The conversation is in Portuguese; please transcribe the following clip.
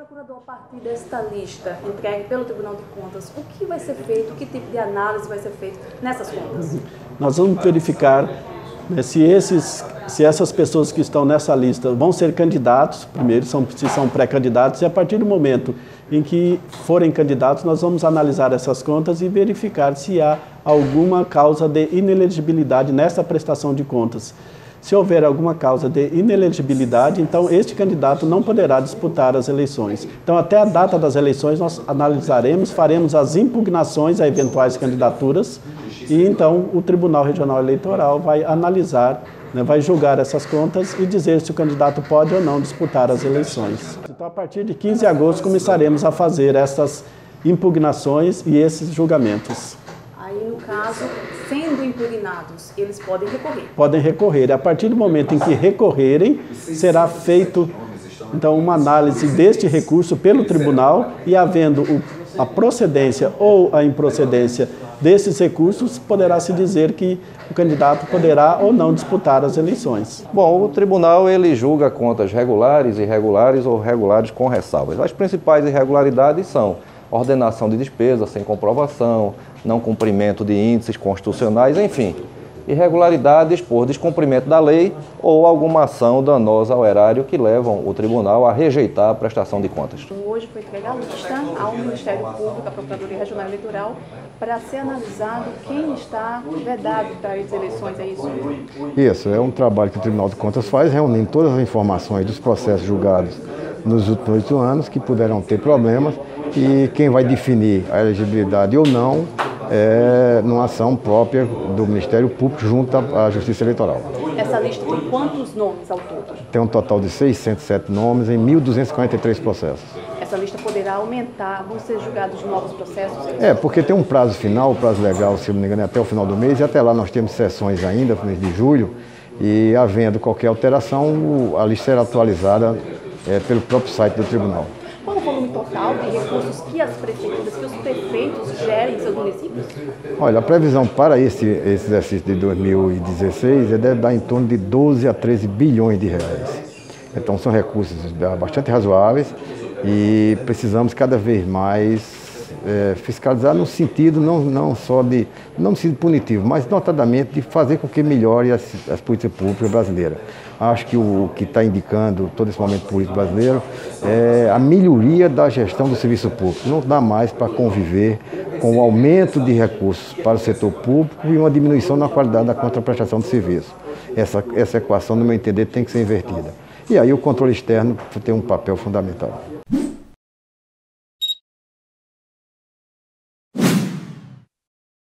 procurador, a partir desta lista entregue pelo Tribunal de Contas, o que vai ser feito, que tipo de análise vai ser feito nessas contas? Nós vamos verificar, né, se essas pessoas que estão nessa lista vão ser candidatos, primeiro, se são pré-candidatos, e a partir do momento em que forem candidatos, nós vamos analisar essas contas e verificar se há alguma causa de inelegibilidade nessa prestação de contas. Se houver alguma causa de inelegibilidade, então este candidato não poderá disputar as eleições. Então, até a data das eleições, nós analisaremos, faremos as impugnações a eventuais candidaturas e então o Tribunal Regional Eleitoral vai analisar, né, vai julgar essas contas e dizer se o candidato pode ou não disputar as eleições. Então, a partir de 15 de agosto, começaremos a fazer essas impugnações e esses julgamentos. Aí, no caso, sendo impugnados, eles podem recorrer? Podem recorrer. A partir do momento em que recorrerem, será feito então uma análise deste recurso pelo tribunal e, havendo a procedência ou a improcedência desses recursos, poderá se dizer que o candidato poderá ou não disputar as eleições. Bom, o tribunal ele julga contas regulares, irregulares ou regulares com ressalvas. As principais irregularidades são ordenação de despesas sem comprovação, não cumprimento de índices constitucionais, enfim, irregularidades por descumprimento da lei ou alguma ação danosa ao erário que levam o tribunal a rejeitar a prestação de contas. Hoje foi entregue a lista ao Ministério Público, à Procuradoria Regional Eleitoral, para ser analisado quem está vedado para as eleições, é isso? Isso, é um trabalho que o Tribunal de Contas faz, reunindo todas as informações dos processos julgados nos últimos 8 anos, que puderam ter problemas, e quem vai definir a elegibilidade ou não é numa ação própria do Ministério Público junto à Justiça Eleitoral. Essa lista tem quantos nomes ao todo? Tem um total de 607 nomes em 1.243 processos. Essa lista poderá aumentar, vão ser julgados novos processos? Porque tem um prazo final, o prazo legal, se não me engano, é até o final do mês, e até lá nós temos sessões ainda, no mês de julho, e havendo qualquer alteração, a lista será atualizada pelo próprio site do tribunal. Qual o volume total de recursos que as prefeituras, que os prefeitos gerem em seus municípios? Olha, a previsão para esse exercício de 2016 deve dar em torno de 12 a 13 bilhões de reais. Então são recursos bastante razoáveis e precisamos cada vez mais fiscalizar no sentido não só de, não no sentido punitivo, mas notadamente de fazer com que melhore as políticas públicas brasileiras. Acho que o que está indicando todo esse momento político brasileiro é a melhoria da gestão do serviço público. Não dá mais para conviver com o aumento de recursos para o setor público e uma diminuição na qualidade da contraprestação de serviço. Essa equação, no meu entender, tem que ser invertida. E aí o controle externo tem um papel fundamental.